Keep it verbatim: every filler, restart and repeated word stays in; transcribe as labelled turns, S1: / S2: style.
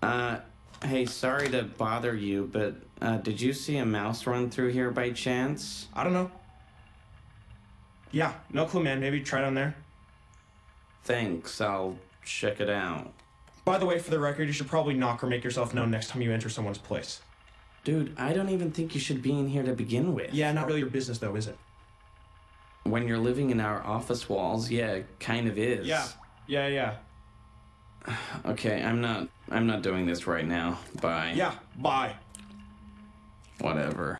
S1: Uh, hey, sorry to bother you, but uh, did you see a mouse run through here by chance?
S2: I don't know. Yeah, no clue, man. Maybe try down there.
S1: Thanks, I'll check it out.
S2: By the way, for the record, you should probably knock or make yourself known next time you enter someone's place.
S1: Dude, I don't even think you should be in here to begin with.
S2: Yeah, not really your business, though, is it?
S1: When you're living in our office walls, yeah, it kind of is.
S2: Yeah, yeah, yeah.
S1: Okay, I'm not, I'm not doing this right now. Bye.
S2: Yeah, bye.
S1: Whatever.